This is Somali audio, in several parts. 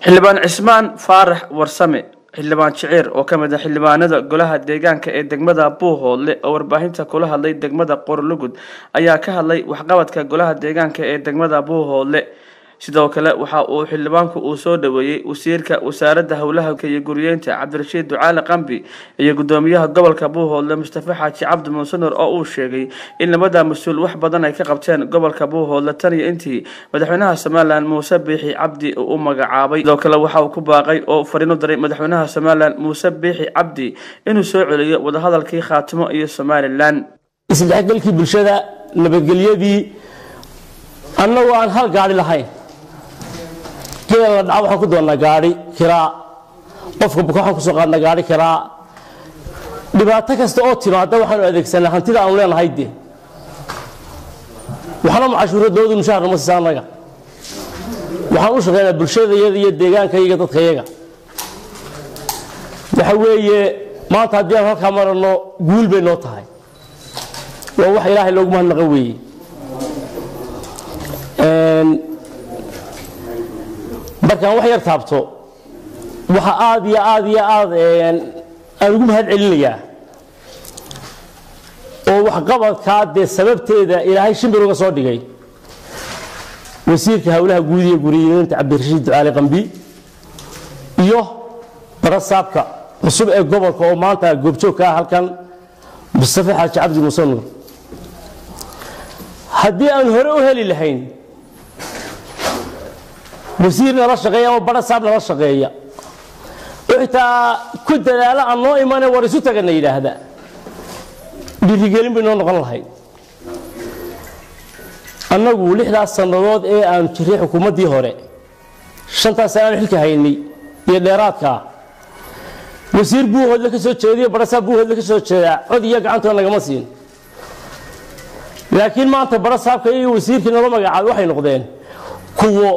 xildhibaan Cismaan Faarax Warsame xildhibaan Jiciir oo ka mid ah xildhibaanada golaha deegaanka ee degmada Buuhoodle oo warbaahinta kula hadlay degmada Qorlugud ayaa ka hadlay waxqabadka golaha deegaanka ee degmada Buuhoodle sidoo kale waxa uu xildhibaanku uu soo dhaweeyay wasiirka wasaaradda howlaha iyo guriyeynta Cabdirashiid Ducaale Qambi iyo gudoomiyaha gobolka Buuhoodle Mustafa Xaaji Cabdi Muuse Nuur oo uu sheegay in labada mas'uul wax badan ay ka qabteen gobolka Buuhoodle tan iyo intii madaxweynaha Soomaaliland Muuse Biixi Cabdi uu magacaabay sidoo kale waxa uu ku baaqay oo fariin u diray madaxweynaha Soomaaliland Muuse Biixi Cabdi inuu soo celiyo wada hadalkii Khaatimo iyo Soomaaliland isdhexgalkii bulshada nabadgelyadii annagu aan hal gaari lahayn كلا دعوة حكود ولا قاري كرا قفك بكون كسر قادنا قاري كرا دبعتك استوتي ما دوا حنو هذيك سنة هنتلا أولين هيدي وحنا معشورة دود مشاهر مسان رجع وحنا شغالة بالشيء ذي يديجان كي يقطع خيجا نحوي ما تديها هالكاميرا إنه قول بنوتها هاي ووحي الله لو ما نقوي markaan wax yar taabto waxa aad aan ugu mahad celinayaa oo wax qabadka sababteeda ilaahay shimbir uga soo dhigay wasiirka howlaha guud iyo guriyeynta Cabdirashiid Ducaale Qambi iyo barasaabka cusub ee gobolka oo maanta goobjoog ka halkan Mustafa Xaaji Cabdi Muuse Nuur haddii aan hore u heli lahayn وزيرنا لا شقية وبرصابنا لا شقية وحتى كنت لا أنو إيمان ورثته كنا إلى هذا بيرجعين بينهم غلطين أنا أقول إحدى السنوات أن تريح حكومة دي هراء شنطة سنة الحلك هيني يدراتك وزير بوه هذا كسر شيء برصاب بوه هذا كسر شيء هذا يقع عنده أنا جماسين لكن ما أنت برصاب كي وزير كنا ما قاعد واحد نقدين كوا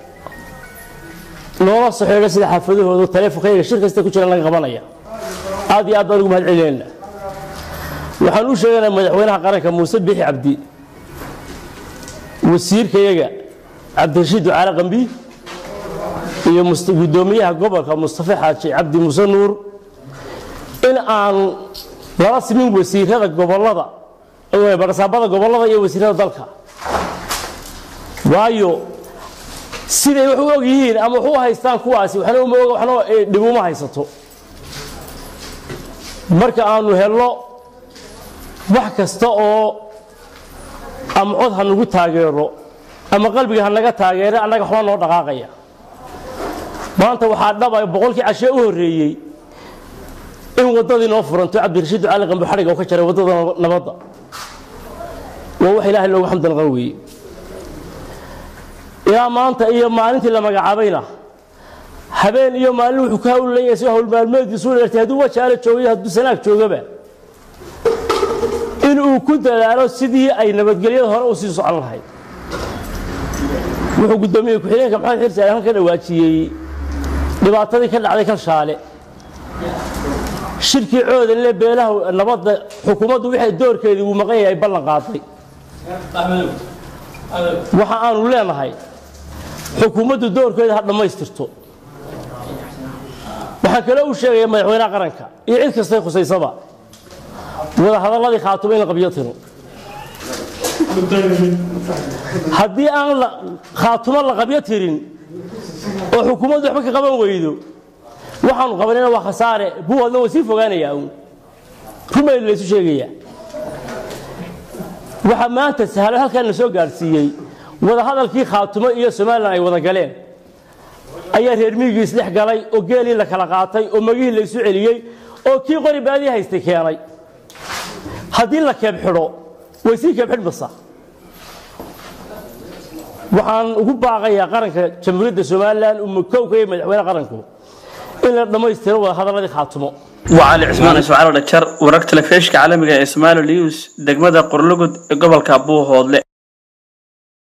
نورا صحيح سيده حافظه تليفونكيga shir kasta ku jira laga qabanaya aad iyo aad ugu mahad celinayna waxaan u sheegaynaa madaxweynaha qaranka Muuse Biixi Cabdi wasiirkayaga Cabdirashiid Ducaale Qambi iyo gudoomiyaha gobolka Mustafa Xaaji Cabdi Muuse Nuur in aan la simin wasiirada gobolada oo barasaabada gobolada iyo wasiirada dalka waayo sidee wax u ogyihiin ama wax u haystaan kuwaasi waxna uma og waxna dhibuma haysato marka aanu helno wax kasta oo ama cod ha nagu taageero ama qalbiga ha naga taageero annaga waxba noo dhaqaaqaya maanta waxaa dhabay boqolkii cashe u horeeyay in wadadii noo furanto Cabdirashiid Ducaale Qambi xariga oo ka jaray wadada nabadda waa wax Ilaahay loogu xamdan qaweey يا مانتا إيا مالنتي لما قعبينا حبين إيا مالن وحكاو اللي يسوه المالماد يسول ارتهدوا وشالة شوية هدو سناك شوقبا إنه كنت لأنه سيدي أي نبتقلية هراء وسيسو على الحي وحو قدامي كحيلين كمحان حرسة أهان كان واتشي لبعطاني كان عليك الشالة شركة عود اللي بيله النبض حكومات وحي الدور كذي ومغيه يبلغ قاطي وحان ولا هاي حكومة الدور كذا هذا ما يسترتو وحكى له شيء ما يحوينا قرنك يعيد كسر خصي صبا ولا هذا الذي خاطبين قبيلتهم هدي أنا خاطب الله قبيلتهم وحكومة حكى قبل ويدو وحن قبلنا وخسارة هو هذا وسيف وغني ياون هم اللي يسوي waxa maanta sahal halkan la soo gaarsiiyay wada hadalkii Khaatimo iyo Soomaaliland ay wada galeen ayaa reer miyiga isdhex galay oo geeli la kala qaatay oo magihii la isu celiyay oo kii qori baadi haystay keenay hadii la keeb xidho way si keeb xidhmasa waxaan ugu baaqayaa qaranka Jamhuuriyadda Soomaaliland oo kowkay madaxweynaha qaranku in la dhameystiro wada hadalladii Khaatimo وعلي عثمان اسماعيل ودجر ورقت لفيشك عالمي اسماعيل ليوس دغمدا قرلغود gobolka Buuhoodle